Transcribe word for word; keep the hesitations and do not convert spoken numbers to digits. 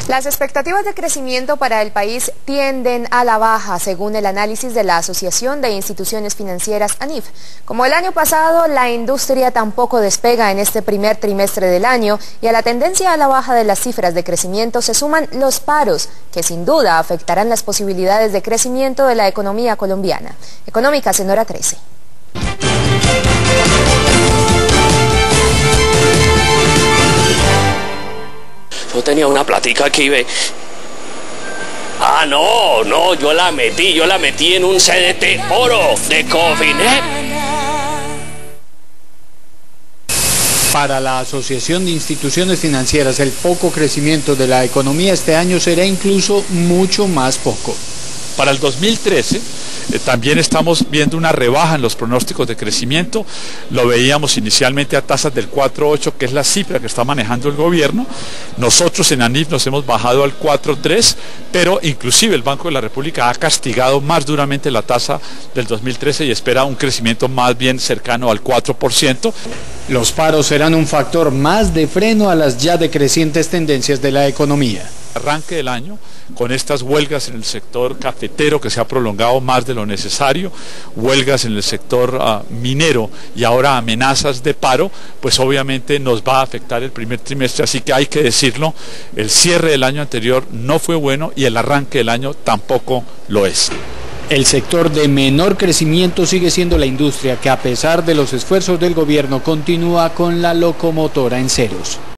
Las expectativas de crecimiento para el país tienden a la baja, según el análisis de la Asociación de Instituciones Financieras ANIF. Como el año pasado, la industria tampoco despega en este primer trimestre del año y a la tendencia a la baja de las cifras de crecimiento se suman los paros, que sin duda afectarán las posibilidades de crecimiento de la economía colombiana. Económicas en Hora trece. Yo tenía una platica aquí, ve. Ah, no, no, yo la metí, yo la metí en un C D T oro de Cofinet. Para la Asociación de Instituciones Financieras, el poco crecimiento de la economía este año será incluso mucho más poco. Para el dos mil trece eh, también estamos viendo una rebaja en los pronósticos de crecimiento. Lo veíamos inicialmente a tasas del cuatro punto ocho, que es la cifra que está manejando el gobierno. Nosotros en ANIF nos hemos bajado al cuatro punto tres, pero inclusive el Banco de la República ha castigado más duramente la tasa del dos mil trece y espera un crecimiento más bien cercano al cuatro por ciento. Los paros serán un factor más de freno a las ya decrecientes tendencias de la economía. Arranque del año con estas huelgas en el sector cafetero que se ha prolongado más de lo necesario, huelgas en el sector uh, minero y ahora amenazas de paro, pues obviamente nos va a afectar el primer trimestre, así que hay que decirlo, el cierre del año anterior no fue bueno y el arranque del año tampoco lo es. El sector de menor crecimiento sigue siendo la industria, que a pesar de los esfuerzos del gobierno continúa con la locomotora en ceros.